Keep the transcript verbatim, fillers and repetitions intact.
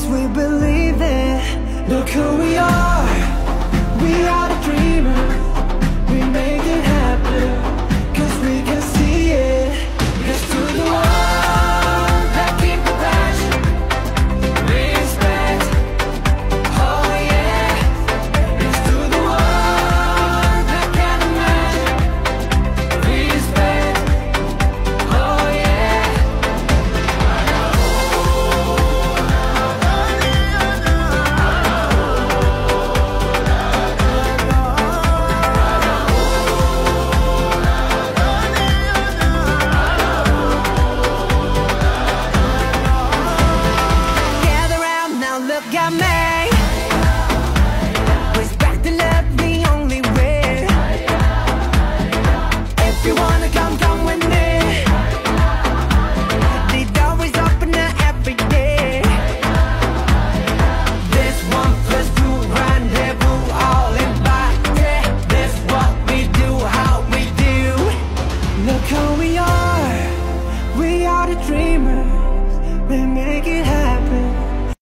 Cause we believe it. Look who we are. We are the dreamers. We make it happen. Cause we can see it. Here's to the one that keep the passion. Respect. Oh yeah. Here's to the one that can imagine. Respect. Oh yeah. Gather round now, look at me.